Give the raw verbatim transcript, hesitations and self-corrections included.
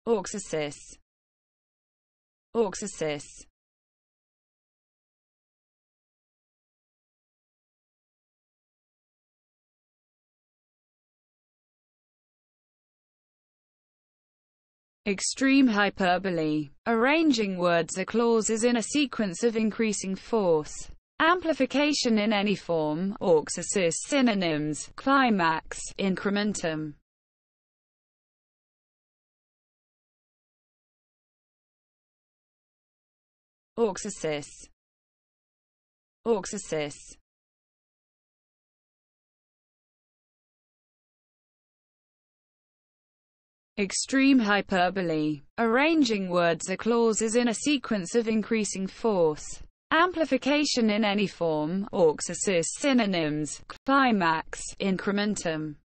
Auxesis. Auxesis. Extreme hyperbole. Arranging words or clauses in a sequence of increasing force. Amplification in any form. Auxesis. Synonyms: climax, incrementum. Auxesis. Auxesis. Extreme hyperbole. Arranging words or clauses in a sequence of increasing force. Amplification in any form. Auxesis. Synonyms: climax, incrementum.